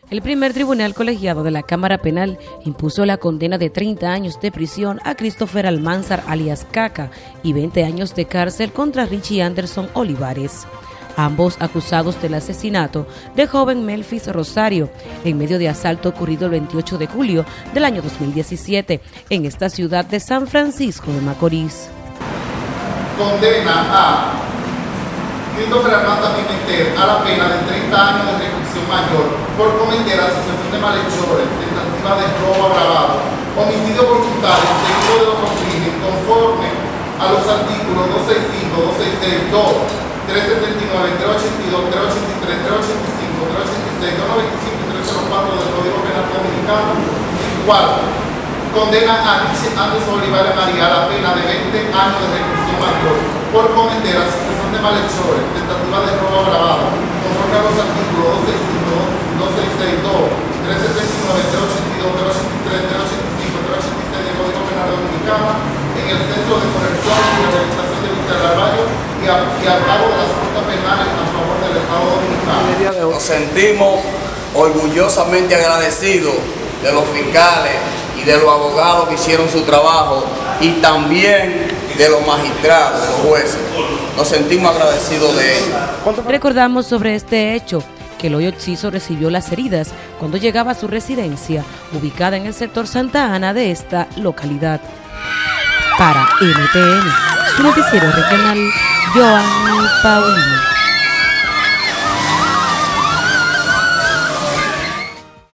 El primer tribunal colegiado de la Cámara Penal impuso la condena de 30 años de prisión a Christopher Almanzar alias Caca y 20 años de cárcel contra Richie Anderson Olivares, ambos acusados del asesinato de joven Melfis Rosario en medio de asalto ocurrido el 28 de julio del año 2017 en esta ciudad de San Francisco de Macorís. Condena a Christopher Almanzar Pimentel a la pena de 30 años de reclusión mayor por cometer asociación de malhechores, tentativa de robo agravado, homicidio voluntario, seguido de otro crimen, conforme a los artículos 265, 266, 2, 379, 382, 383, 385, 386, 295 y 304 del Código Penal Dominicano. Cuarto, condena a Richie Anderson Olivares María a la pena de 20 años de reclusión mayor por cometer asociación de malhechores, tentativa de robo agravado, conforme a los artículos 265, 266, 2, 379, 382, 383, 385, 386 del Código Penal Dominicano en el Centro de Corrección y Rehabilitación de Vista del Barrio y al cabo de las juntas penales a favor del Estado Dominicano. Nos sentimos orgullosamente agradecidos de los fiscales y de los abogados que hicieron su trabajo y también de los magistrados, de los jueces. Nos sentimos agradecidos de ellos. Recordamos sobre este hecho que el hoy occiso recibió las heridas cuando llegaba a su residencia, ubicada en el sector Santa Ana de esta localidad. Para NTN, su noticiero regional, Joanny Paulino.